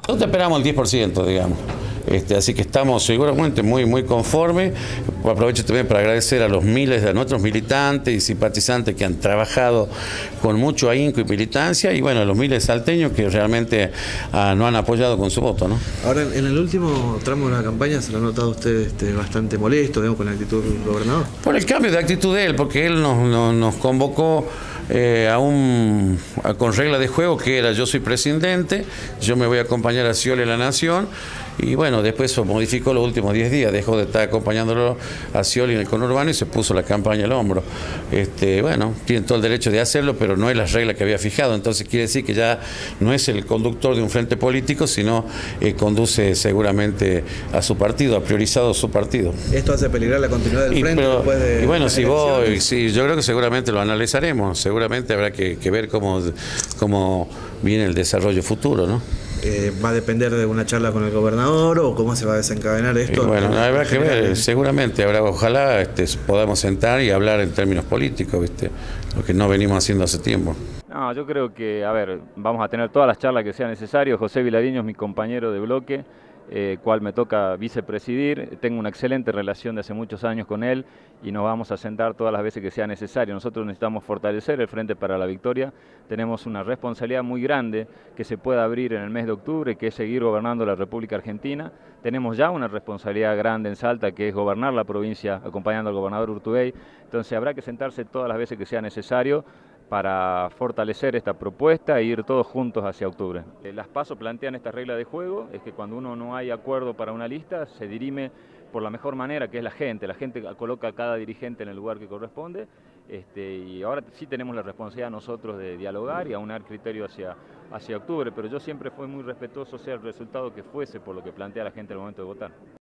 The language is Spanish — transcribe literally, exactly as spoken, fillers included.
Nosotros esperamos el diez por ciento, digamos. Este, así que estamos seguramente muy, muy conformes. Aprovecho también para agradecer a los miles de nuestros militantes y simpatizantes que han trabajado con mucho ahínco y militancia, y bueno, a los miles de salteños que realmente ah, nos han apoyado con su voto, ¿no? Ahora, en el último tramo de la campaña se lo ha notado usted este, bastante molesto, digamos, con la actitud del gobernador. Por el cambio de actitud de él, porque él nos, nos, nos convocó eh, a un, a, con regla de juego que era: yo soy presidente, yo me voy a acompañar a Scioli en la Nación. Y bueno, después se modificó los últimos diez días, dejó de estar acompañándolo a Scioli en el conurbano y se puso la campaña al hombro. Este, bueno, tiene todo el derecho de hacerlo, pero no es la regla que había fijado. Entonces quiere decir que ya no es el conductor de un frente político, sino eh, conduce seguramente a su partido, ha priorizado su partido. ¿Esto hace peligrar la continuidad del y, frente pero, después de y bueno, si vos, elecciones? sí, yo creo que seguramente lo analizaremos. Seguramente habrá que, que ver cómo, cómo viene el desarrollo futuro, ¿no? Eh, ¿Va a depender de una charla con el gobernador o cómo se va a desencadenar esto? Y bueno, habrá que ver, seguramente habrá, ojalá este, podamos sentar y hablar en términos políticos, ¿viste? Lo que no venimos haciendo hace tiempo. No, yo creo que, a ver, vamos a tener todas las charlas que sean necesarias. José Vilariño es mi compañero de bloque, eh, cual me toca vicepresidir. Tengo una excelente relación de hace muchos años con él y nos vamos a sentar todas las veces que sea necesario. Nosotros necesitamos fortalecer el Frente para la Victoria. Tenemos una responsabilidad muy grande que se pueda abrir en el mes de octubre, que es seguir gobernando la República Argentina. Tenemos ya una responsabilidad grande en Salta, que es gobernar la provincia acompañando al gobernador Urtubey. Entonces habrá que sentarse todas las veces que sea necesario para fortalecer esta propuesta e ir todos juntos hacia octubre. Las PASO plantean esta regla de juego, es que cuando uno no hay acuerdo para una lista, se dirime por la mejor manera, que es la gente. La gente coloca a cada dirigente en el lugar que corresponde, este, y ahora sí tenemos la responsabilidad nosotros de dialogar y aunar criterio hacia, hacia octubre, pero yo siempre fui muy respetuoso, sea el resultado que fuese, por lo que plantea la gente al momento de votar.